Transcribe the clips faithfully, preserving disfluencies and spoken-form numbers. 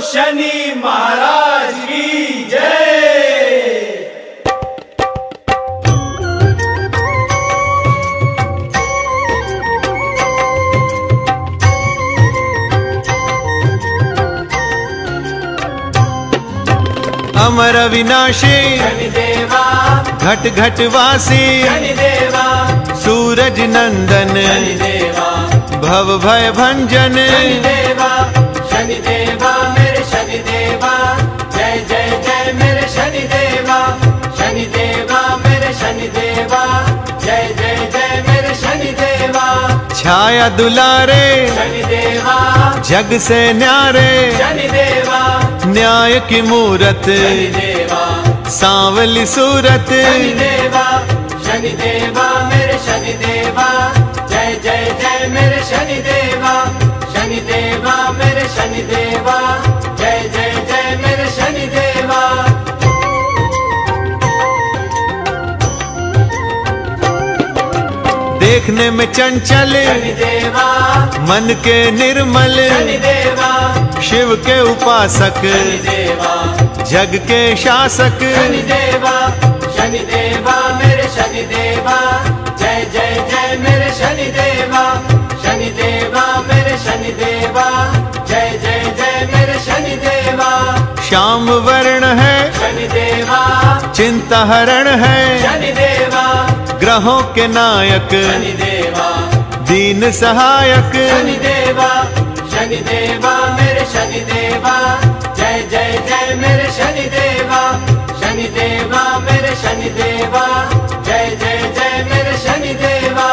शनि महाराज की जय। अमर अविनाशी शनिदेवा घट घट वासी शनिदेवा सूरज नंदन शनिदेवा भव भय भंजन शनिदेवा शनिदेवा मेरे शनिदेवा जय जय जय मेरे शनिदेवा शनिदेवा मेरे शनिदेवा जय जय जय मेरे शनिदेवा छाया दुलारे शनिदेवा जग से न्यारे शनिदेवा न्याय की मूरत शनिदेवा सांवली सूरत शनिदेवा शनिदेवा मेरे शनिदेवा जय जय जय मेरे शनिदेवा शनिदेवा मेरे शनिदेवा जय जय जय मेरे शनिदेवा। देखने में चंचल शनिदेवा मन के निर्मल शनिदेवा शिव के उपासक शनिदेवा जग के शासक शनिदेवा शनिदेवा मेरे शनिदेवा जय जय जय मेरे शनिदेवा शनिदेवा मेरे शनिदेवा जय जय जय मेरे शनिदेवा। श्याम वर्ण है शनिदेवा चिंता हरण है शनिदेवा ग्रहों के नायक शनिदेवा दीन सहायक शनिदेवा शनिदेवा मेरे शनिदेवा जय जय जय मेरे शनिदेवा शनिदेवा मेरे शनिदेवा जय जय जय मेरे शनिदेवा।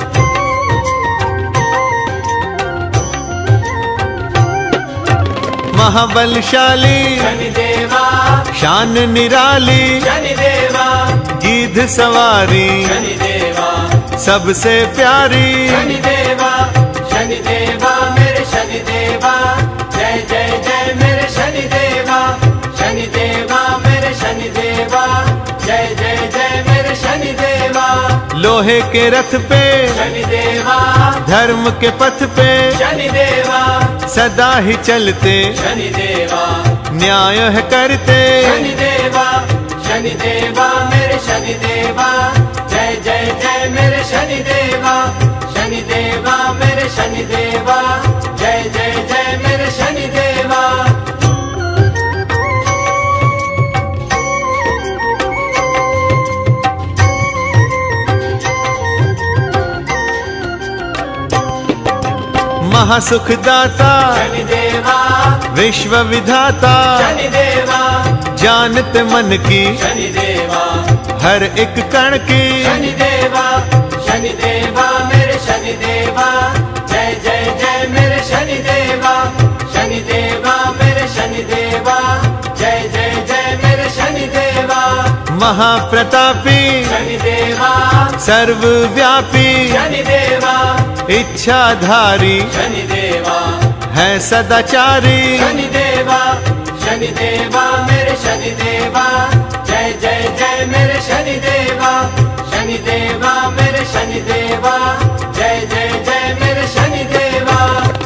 महाबलशाली शनिदेवा शान निराली शनिदेवा गीध सवारी शनिदेवा सबसे प्यारी शनिदेवा शनिदेवा मेरे शनिदेवा जय जय जय मेरे शनिदेवा शनिदेवा मेरे शनिदेवा जय जय जय मेरे शनिदेवा। लोहे के रथ पे शनिदेवा धर्म के पथ पे शनिदेवा सदा ही चलते शनिदेवा न्याय है करते शनिदेवा शनिदेवा मेरे शनिदेवा जय जय जय मेरे शनिदेवा शनिदेवा मेरे शनिदेवा जय जय जय मेरे शनिदेवा। महासुखदाता शनिदेवा विश्व विधाता शनिदेवा जानते मन की शनिदेवा हर एक कण की शनिदेवा शनिदेवा मेरे शनिदेवा जय जय जय मेरे शनिदेवा शनिदेवा मेरे शनिदेवा जय जय जय मेरे शनिदेवा। महाप्रतापी शनिदेवा सर्वव्यापी शनिदेवा इच्छाधारी शनिदेवा है सदाचारी शनिदेवा शनिदेवा मेरे शनिदेवा जय जय जय मेरे शनिदेवा शनिदेवा मेरे शनिदेवा जय जय जय मेरे शनिदेवा।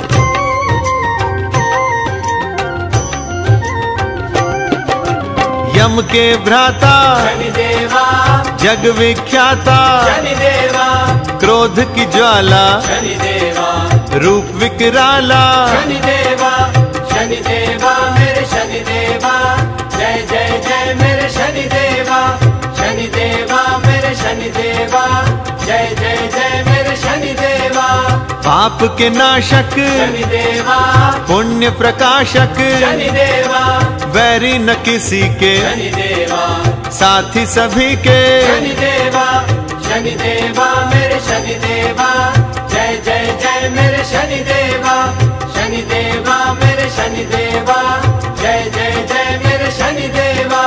यम के भ्राता शनिदेवा जग विख्याता शनिदेवा क्रोध की ज्वाला शनिदेवा रूप विकराला शनिदेवा शनिदेवा मेरे शनिदेवा जय जय जय मेरे शनिदेवा शनिदेवा मेरे शनिदेवा जय जय जय मेरे शनिदेवा। पाप के नाशक शनिदेवा पुण्य प्रकाशक शनिदेवा वैरी न किसी के शनिदेवा साथी सभी के शनिदेवा शनिदेवा मेरे शनिदेवा जय जय जय मेरे शनिदेवा शनिदेवा मेरे शनिदेवा जय जय जय मेरे शनिदेवा।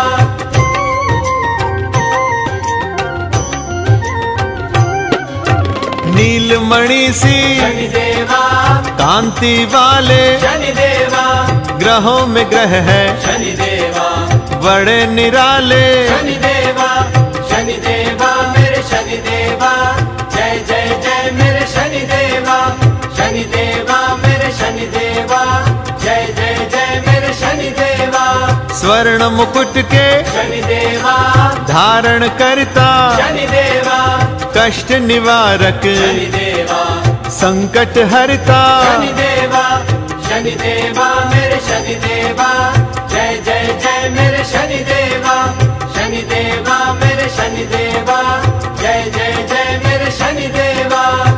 नीलमणि सी शनिदेवा कांति वाले शनिदेवा ग्रहों में ग्रह है शनिदेवा बड़े निराले शनिदेवा शनिदेवा मेरे शनिदेवा जय जय जय मेरे शनिदेवा शनिदेवा मेरे शनिदेवा जय जय जय मेरे शनि स्वर्ण मुकुट के शनि देवा धारण करता शनि देवा कष्ट निवारक शनि देवा संकट हरता शनि देवा शनि देवा मेरे शनि देवा जय जय जय मेरे शनि देवा शनि देवा मेरे शनि देवा जय जय जय मेरे शनि देवा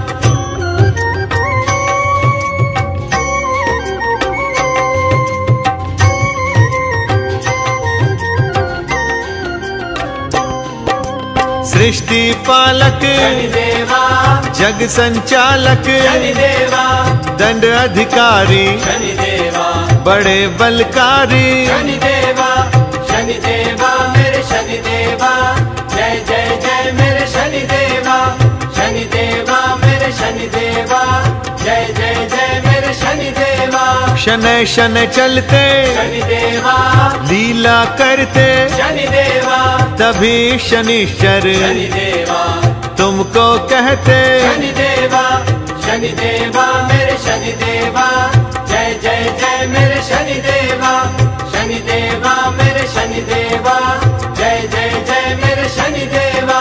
सृष्टि पालक शनि देवा जग संचालक शनि देवा दंड अधिकारी शनि देवा बड़े बलकारी शनि देवा शनि देवा मेरे शनि देवा जय जय जय मेरे शनि देवा शनि देवा मेरे शनि देवा जय जय जय मेरे शनि देवा शनै शनै चलते शनि देवा लीला करते शनि देवा तभी शनिश्चर शनि देवा तुमको कहते शनि देवा शनि देवा मेरे शनि देवा जय जय जय मेरे शनि देवा शनि देवा मेरे शनि देवा जय जय जय मेरे शनि देवा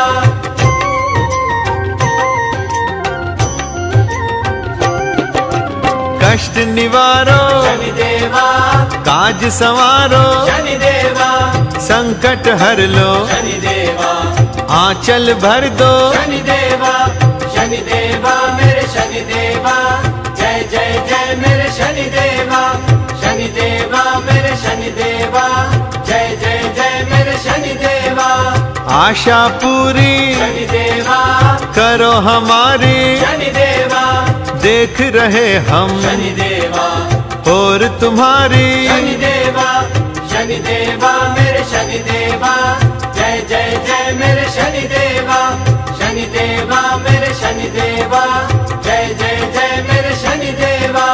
कष्ट निवारो शनि देवा काज संवारो शनि देवा संकट हर लो शनि देवा आंचल भर दो शनि देवा शनि देवा मेरे शनि देवा जय जय जय मेरे शनि देवा शनि देवा मेरे शनि देवा जय जय जय मेरे शनि देवा आशा पूरी शनि देवा करो हमारी शनि देवा देख रहे हम शनि देवा और तुम्हारी शनि देवा शनि देवा मेरे शनि देवा जय जय जय मेरे शनि देवा शनि देवा मेरे शनि देवा जय जय जय मेरे शनि देवा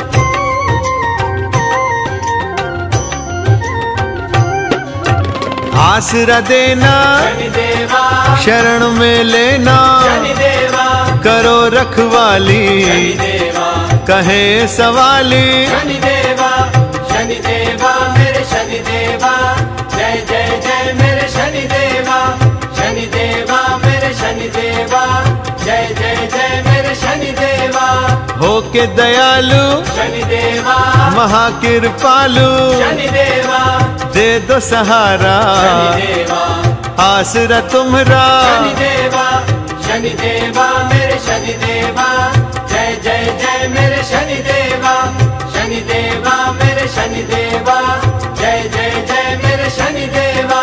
आसरा देना शनि देवा शरण में लेना शनि देवा करो रखवाली शनि देवा कहे सवाली शनि देवा शनि देवा मेरे शनि देवा जय जय जय मेरे शनि देवा शनि देवा मेरे शनि देवा जय जय जय मेरे शनि देवा होके दयालु शनि देवा महाकृपालु शनि देवा दे दो सहारा शनि देवा आसरा तुम्हारा शनि देवा शनि देवा मेरे शनि देवा जय जय जय मेरे शनि देवा शनि देवा मेरे शनि देवा जय जय जय मेरे शनि देवा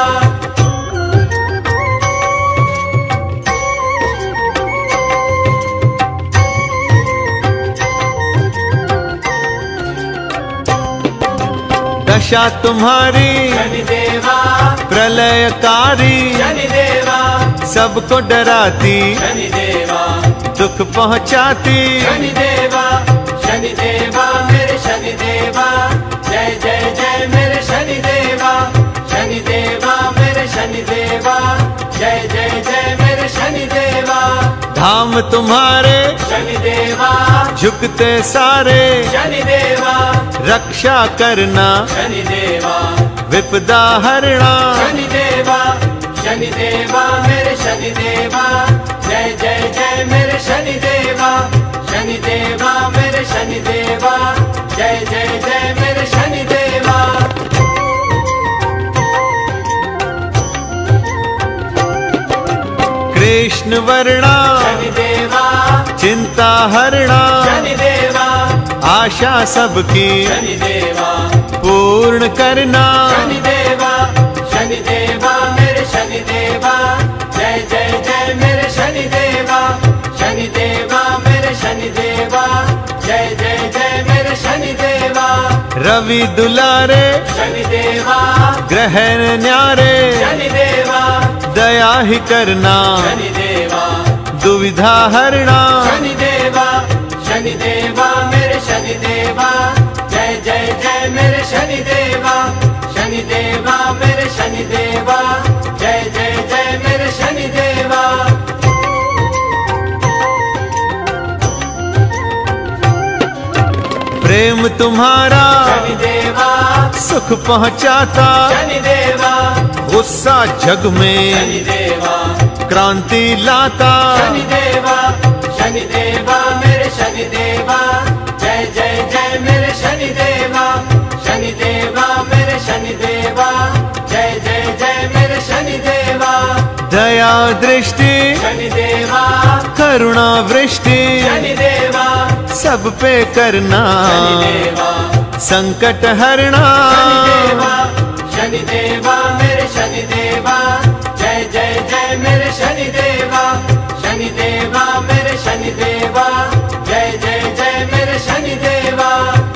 दशा तुम्हारी शनि देवा प्रलयकारी शनि देवा सबको डराती शनि देवा दुख पहुंचाती शनि देवा शनि देवा मेरे शनि देवा जय जय जय मेरे शनि देवा शनि देवा मेरे शनि देवा जय जय जय मेरे शनि देवा धाम तुम्हारे शनि देवा झुकते सारे शनि देवा रक्षा करना शनि देवा विपदा हरना शनि देवा शनि देवा मेरे शनि देवा जय जय जय मेरे शनि देवा शनि देवा मेरे शनि देवा जय जय जय मेरे शनि देवा कृष्ण वर्णा शनि देवा चिंता हरना शनि देवा आशा सबकी शनि देवा पूर्ण करना शनि देवा शनि देवा मेरे शनि देवा जय जय जय मेरे शनि देवा शनि देवा मेरे शनि देवा जय जय जय मेरे शनि देवा रवि दुलारे शनि देवा ग्रहण न्यारे शनि देवा दया ही करना शनि देवा दुविधा हरना शनि देवा शनि देवा मेरे शनि देवा जय जय जय मेरे शनि देवा शनि देवा मेरे शनि देवा जय जय जय मेरे शनि देवा प्रेम तुम्हारा शनि देवा सुख सुख पहुँचाता शनि देवा, गुस्सा जग में शनि देवा, क्रांति लाता शनि देवा, शनि देवा मेरे शनि देवा, जय जय जय मेरे शनि देवा, शनि देवा मेरे शनि देवा, जय जय जय मेरे शनि देवा, दया दृष्टि शनि देवा, करुणा वृष्टि शनि देवा, सब पे करना शनि देवा, संकट हरना शनि देवा, शनि देवा मेरे शनि देवा, जय जय जय मेरे शनि देवा, शनि देवा मेरे शनि देवा, जय जय जय मेरे शनि देवा।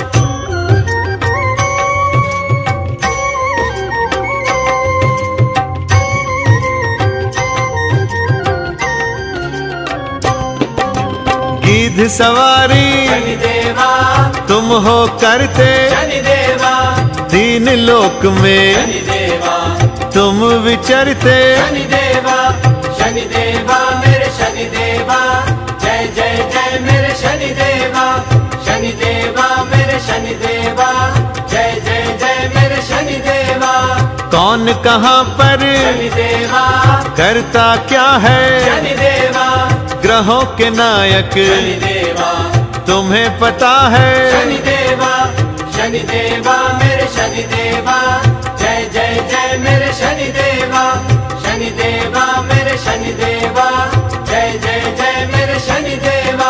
गीध सवारी शनि देवा, तुम हो करते शनि देवा, तीन लोक में शनि देवा, तुम विचरते शनि देवा, शनि देवा मेरे शनि देवा, जय जय जय मेरे शनि देवा, शनि देवा मेरे शनि देवा, जय जय जय मेरे शनि देवा, कौन कहाँ पर शनि देवा, करता क्या है शनि देवा, ग्रहों के नायक शनि देवा, तुम्हें पता है शनि देवा, शनि देवा मेरे शनि देवा, जय जय जय मेरे शनि देवा, शनि देवा मेरे शनि देवा, जय जय जय मेरे शनि देवा।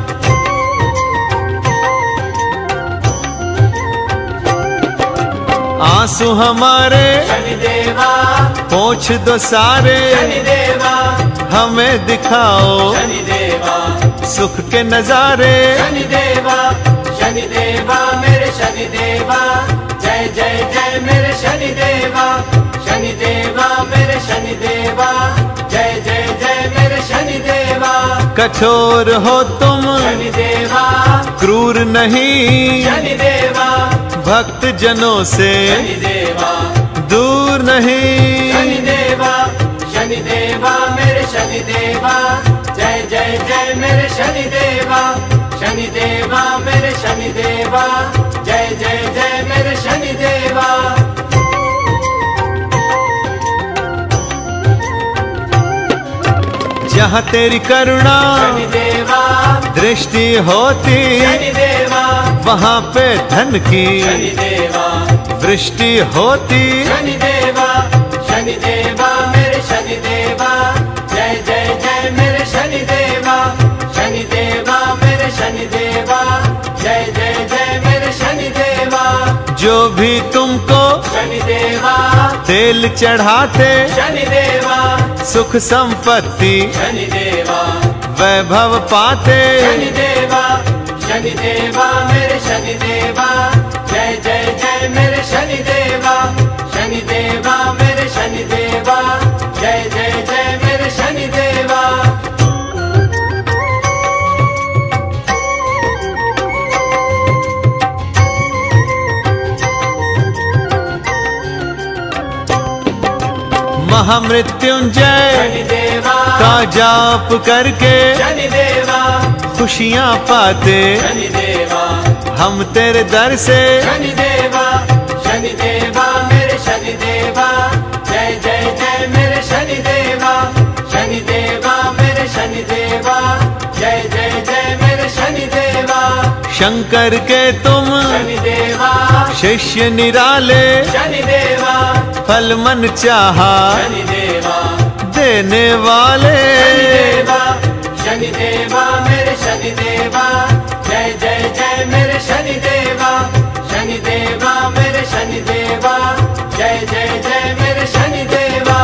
आंसू हमारे शनि देवा, पोंछ दो सारे शनि देवा, हमें दिखाओ शनि देवा, सुख के नजारे शनि देवा, शनि देवा मेरे शनि देवा, जय जय जय मेरे शनि देवा, शनि देवा मेरे शनि देवा, जय जय जय मेरे शनि देवा, कठोर हो तुम शनि देवा, क्रूर नहीं शनि देवा, भक्त जनों से शनि देवा, दूर नहीं शनि देवा, शनि देवा मेरे शनि देवा, जय जय जय मेरे शनि देवा, शनि देवा मेरे शनि देवा, जय जय जय मेरे शनि देवा। जहाँ तेरी करुणा शनि देवा, दृष्टि होती शनि देवा, वहाँ पे धन की शनि देवा, वृष्टि होती शनि देवा, शनि देवा मेरे शनि देवा, जय जय जय मेरे शनि देवा, शनि देवा मेरे शनि देवा, जय जय जय मेरे शनि देवा, जो भी तुमको शनि देवा, तेल चढ़ाते शनि देवा, सुख संपत्ति शनि देवा, वैभव पाते शनि देवा, शनि देवा मेरे शनि देवा, जय जय जय मेरे शनि देवा, शनि देवा मेरे शनि देवा, जय जय जय मेरे शनि देवा। महामृत्युंजय शनि देवा, का जाप करके शनि देवा, खुशियाँ पाते शनि देवा, हम तेरे दर से शनि देवा, शनि देवा मेरे शनि देवा, जय जय जय मेरे शनि देवा, शनि देवा मेरे शनि देवा, जय जय जय मेरे शनि देवा, शंकर के तुम शनि देवा, शिष्य निराले शनि देवा, फल मन चाहा शनि देवा, देने वाले शनि देवा, शनि देवा मेरे शनि देवा, जय जय जय मेरे शनि देवा, शनि देवा मेरे शनि देवा, जय जय जय मेरे शनि देवा।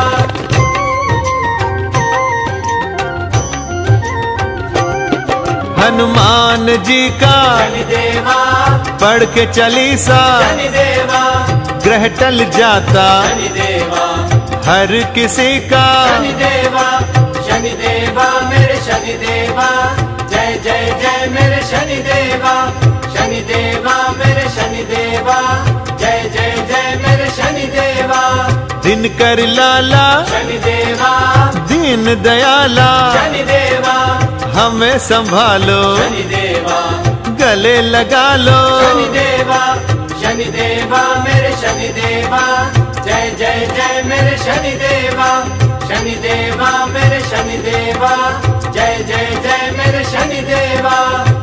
हनुमान जी का शनि देवा, पढ़ के चालीसा शनि देवा, ग्रह टल जाता शनि देवा, हर किसी का शनि देवा, शनि देवा मेरे शनि देवा, जय जय जय मेरे शनि देवा, शनि देवा मेरे शनि देवा, जय जय जय मेरे शनि देवा, दिन कर लाला शनि देवा, दीन दयाला शनि देवा, हमें संभालो शनि देवा, गले लगा लो शनि देवा, शनि देवा मेरे शनि देवा, जय जय जय मेरे शनि देवा। शनि देवा मेरे शनि देवा, जय जय जय मेरे शनि देवा।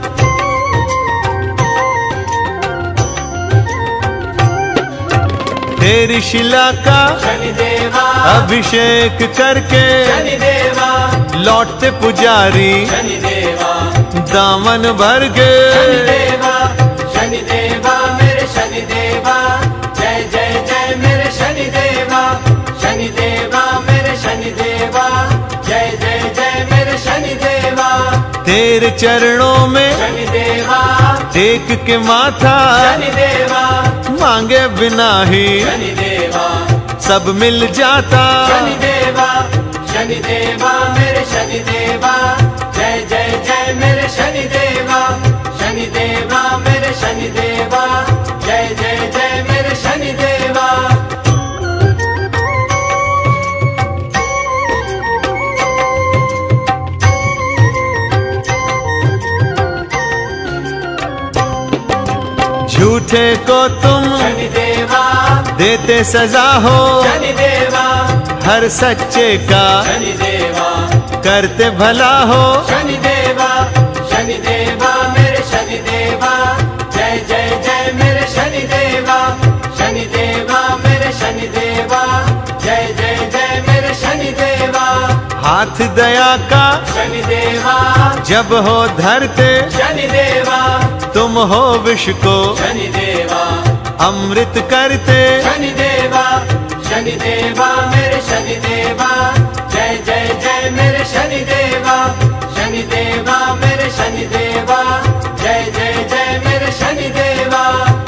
तेरी शिला का शनि देवा अभिषेक करके शनि देवा, लौटते पुजारी शनि देवा दामन भर शनि के। देवा, शनि देवा मेरे शनि देवा, जय जय जय मेरे शनि देवा। शनि देवा मेरे शनि देवा, जय जय जय मेरे शनि देवा। तेरे चरणों में शनि देवा टेक के माथा, शनि देवा मांगे बिना ही शनि देवा, सब मिल जाता। शनि देवा शनि देवा मेरे शनि देवा, जय जय जय मेरे शनि देवा। शनि देवा मेरे शनि देवा, जय जय जय मेरे शनि देवा। झूठे को तुम शनि देवा देते सजा हो, शनि देवा, हर सच्चे का शनि देवा करते भला हो। शनि देवा शनि देवा मेरे शनि देवा, जय जय जय मेरे शनि देवा। शनि देवा मेरे शनि देवा, जय जय जय मेरे शनि देवा। हाथ दया का शनि देवा जब हो धरते, शनि देवा तुम हो विष को शनि देवा, अमृत करते। शनि देवा शनि देवा मेरे शनि देवा, जय जय जय मेरे शनि देवा। शनि देवा मेरे शनि देवा, जय जय जय मेरे शनि देवा।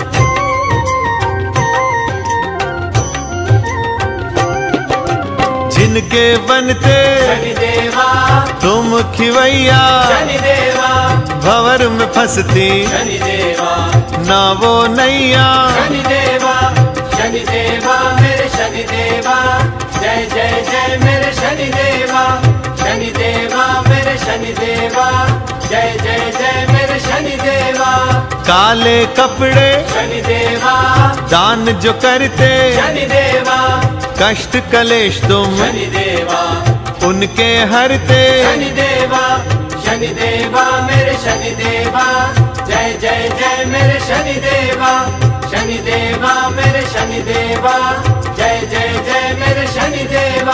जिनके बनते शनि देवा तुम खिवैया, शनि देवा भंवर में फंसती शनि देवा, ना वो नैया। शनि देवा शनि देवा मेरे शनि देवा, जय जय जय मेरे शनि देवा। शनि देवा मेरे शनि देवा, जय जय जय मेरे शनि देवा। काले कपड़े शनि देवा दान जो करते, शनि देवा कष्ट कलेश तुम शनि देवा, उनके हरते। शनि देवा शनि देवा मेरे शनि देवा, जय जय जय मेरे शनि देवा। शनि देवा मेरे शनि देवा, जय जय जय मेरे शनि देवा।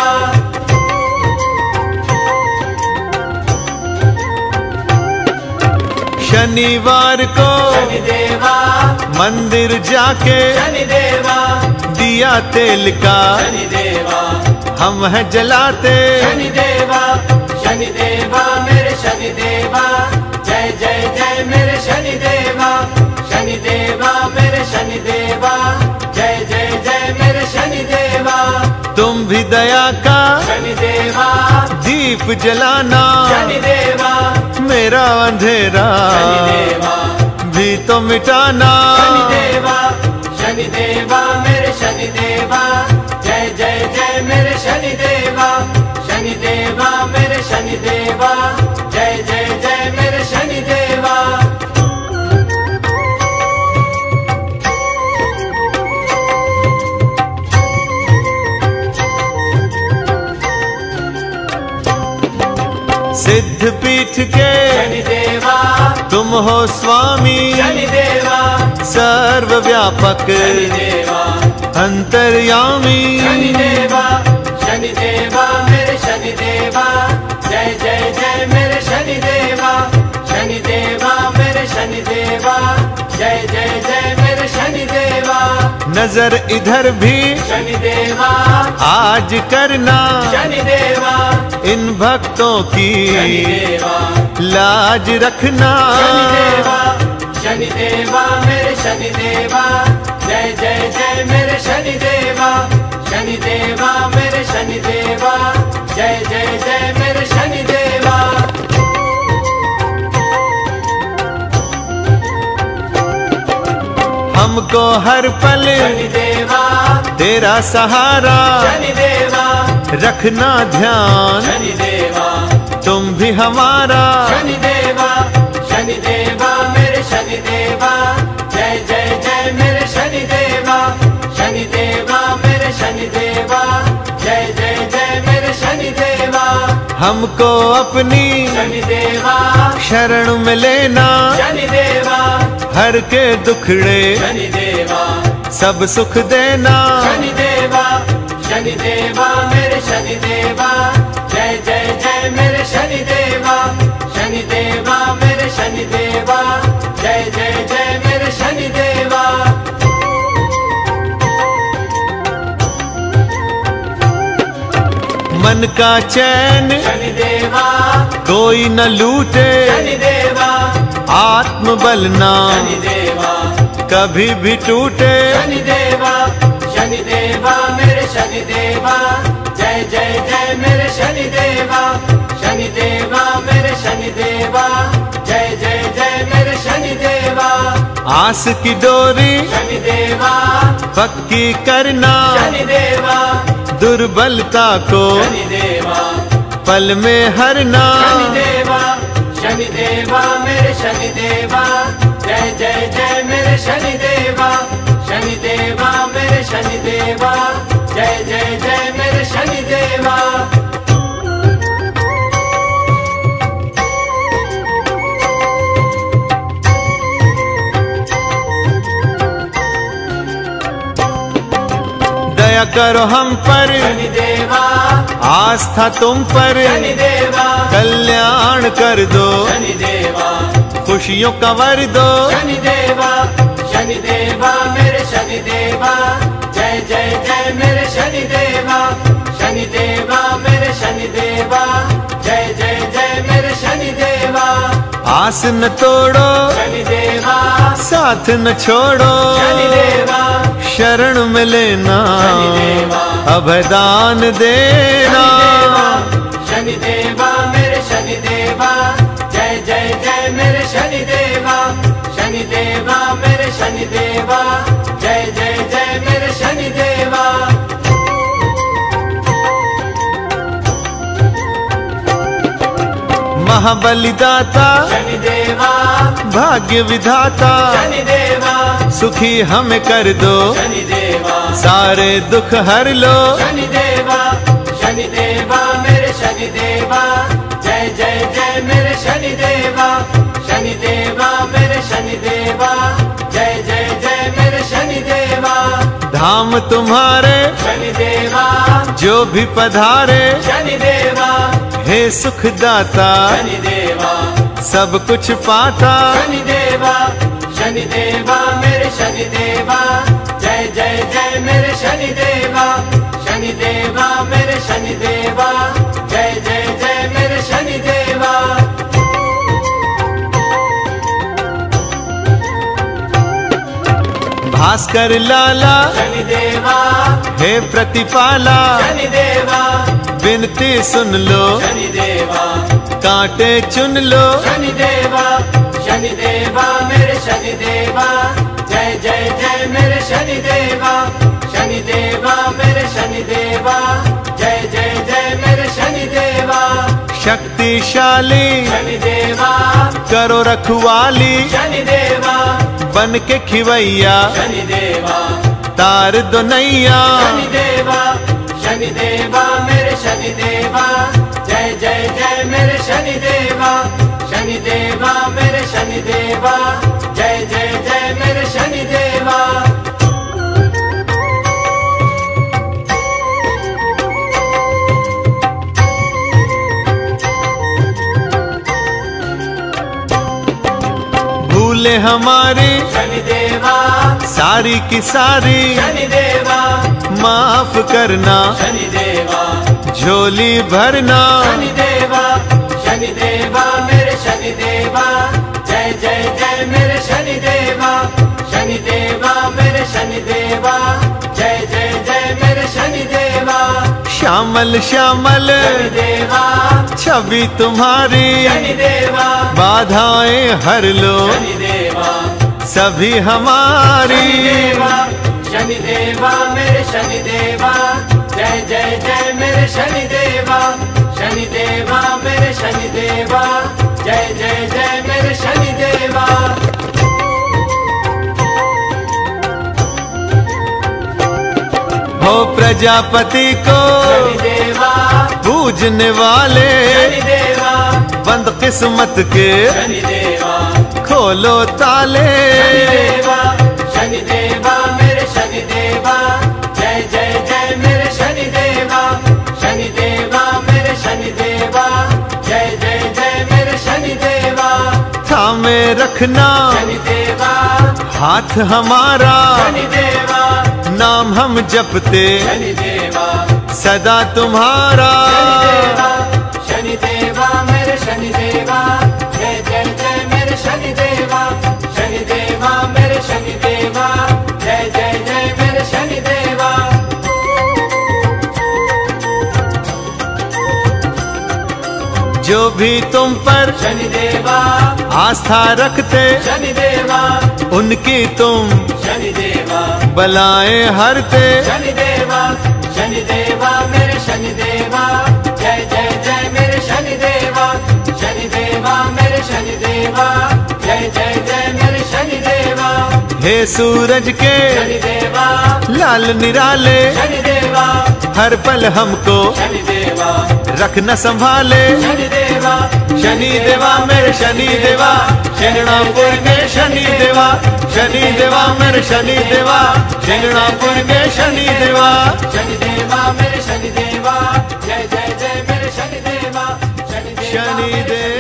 शनिवार को शनि देवा मंदिर जाके शनि देवा, दिया तेल का शनि देवा हम है जलाते। शनि देवा शनि देवा मेरे शनि देवा, जय जय जय मेरे शनि देवा। शनि देवा मेरे शनि देवा, जय जय जय मेरे शनि देवा। तुम भी दया का शनि देवा दीप जलाना, शनि देवा मेरा अंधेरा शनि देवा, भी तो मिटाना। शनि देवा शनि देवा मेरे शनि देवा, जय जय जय मेरे शनि देवा। शनि देवा मेरे शनि देवा, जय जय जय मेरे शनि देवा। सिद्ध पीठ के शनि देवा तुम हो स्वामी, शनि देवा सर्व व्यापक शनि देवा, अंतर्यामी। शनि देवा शनि देवा मेरे शनि देवा, जय जय जय मेरे शनि देवा। शनि देवा मेरे शनि देवा, जय जय जय मेरे शनि देवा। नजर इधर भी शनि देवा आज करना, शनि देवा इन भक्तों की शनि देवा, लाज रखना। शनि देवा शनि देवा मेरे शनि देवा, जय जय जय मेरे शनि देवा। शनि देवा मेरे शनि देवा, जय जय जय मेरे शनि देवा। हमको हर पल शनि देवा तेरा सहारा, शनि देवा रखना ध्यान शनि देवा, तुम भी हमारा। शनि देवा शनि देवा मेरे शनि देवा, जय जय जय मेरे शनि हमको अपनी शनिदेवा शरण में लेना, शनिदेवा हर के दुखड़े शनिदेवा सब सुख देना। शनिदेवा शनिदेवा मेरे शनिदेवा, जय जय जय मेरे शनिदेवा। शनिदेवा मेरे शनिदेवा, जय जय जय मेरे शनिदेवा। मन का चैन शनिदेवा कोई न लूटे, शनिदेवा आत्मबल ना शनिदेवा कभी भी टूटे। शनिदेवा शनिदेवा मेरे शनिदेवा, जय जय जय मेरे शनिदेवा। शनिदेवा मेरे शनिदेवा, जय जय जय मेरे शनिदेवा। आस की डोरी शनिदेवा पक्की करना, शनिदेवा दुर्बलता को शनिदेवा पल में हरना। शनिदेवा शनिदेवा मेरे शनिदेवा, जय जय जय मेरे शनिदेवा। शनिदेवा मेरे शनिदेवा, जय जय जय मेरे शनिदेवा। दया करो हम पर, शनिदेवा आस्था तुम पर, शनिदेवा कल्याण कर दो, शनिदेवा खुशियों का वर दो। शनिदेवा शनिदेवा मेरे शनिदेवा, जय जय जय मेरे शनिदेवा। शनिदेवा मेरे शनिदेवा, जय जय जय मेरे शनिदेवा। आस न तोड़ो, शनिदेवा साथ न छोड़ो, शनिदेवा शरण में लेना, शनिदेवा अभयदान देना। शनिदेवा मेरे शनिदेवा, जय जय जय मेरे शनिदेवा। शनिदेवा मेरे शनिदेवा, जय जय जय मेरे शनिदेवा। महाबलिदाता शनिदेवा भाग्य विधाता, शनिदेवा सुखी हमें कर दो, शनिदेवा सारे दुख हर लो। शनिदेवा शनिदेवा मेरे शनिदेवा, जय जय जय मेरे शनिदेवा। शनिदेवा मेरे शनिदेवा, जय जय जय मेरे शनिदेवा। धाम तुम्हारे शनिदेवा जो भी पधारे, शनिदेवा हे सुखदाता शनिदेवा सब कुछ पाता। शनिदेवा शनिदेवा मेरे शनिदेवा, जय जय जय मेरे शनिदेवा। शनिदेवा मेरे शनिदेवा, जय जय जय मेरे शनिदेवा। भास्कर लाला शनिदेवा हे प्रतिपाला, शनिदेवा विनती सुन लो, शनिदेवा कांटे चुन लो। शनिदेवा शनिदेवा मेरे शनिदेवा, जय जय जय मेरे शनिदेवा। शनिदेवा मेरे शनिदेवा, जय जय जय मेरे शनिदेवा। शक्तिशाली शनिदेवा करो रखवाली, शनिदेवा बन के खिवैया शनिदेवा तार दो नैया। शनिदेवा शनिदेवा मेरे शनिदेवा, जय जय जय मेरे शनिदेवा। शनिदेवा मेरे शनिदेवा, जय जय जय मेरे शनिदेवा। भूले हमारी शनिदेवा सारी की सारी, शनिदेवा माफ करना शनिदेवा झोली भरना। शनिदेवा शनिदेवा मेरे शनिदेवा, जय जय जय मेरे शनिदेवा। शनिदेवा मेरे शनिदेवा, जय जय जय मेरे शनिदेवा। श्यामल श्यामल शनिदेवा छवि तुम्हारी, शनिदेवा बाधाएं हर लो शनिदेवा सभी हमारी। शनिदेवा शनिदेवा मेरे शनिदेवा, जय जय जय मेरे शनिदेवा। शनिदेवा मेरे शनिदेवा, जय जय जय मेरे शनिदेवा। हो प्रजापति को शनिदेवा भूल पूजने वाले शनि देवा बंद किस्मत के शनि देवा खोलो ताले। शनि देवा शनि देवा मेरे शनि देवा जय जय जय मेरे शनि देवा शनि देवा मेरे शनि देवा जय जय जय मेरे शनि देवा थामे रखना शनि देवा हाथ हमारा शनि देवा नाम हम जपते शनि देवा सदा तुम्हारा। शनि देवा मेरे शनि देवा जय जय जय मेरे शनि देवा शनि देवा मेरे शनि देवा जय जय जय मेरे शनि देवा। जो भी तुम पर शनि देवा आस्था रखते शनि देवा उनकी तुम शनि देवा बलाएं हरते। शनि देवा शनि देवा मेरे शनि देवा जय जय जय मेरे शनि देवा शनि देवा मेरे शनि देवा जय जय जय मेरे शनि देवा। हे सूरज के शनि देवा लाल निराले शनि देवा हर पल हमको शनि देवा रखना संभाले। शनि देवा शनि देवा मेरे शनि देवा शिंगणापुर के शनि देवा शनि देवा मेरे शनि देवा शिंगणापुर के शनि देवा। शनि देवा मेरे शनि देवा जय जय जय मेरे शनि देवा शनि देवा शनि देवा।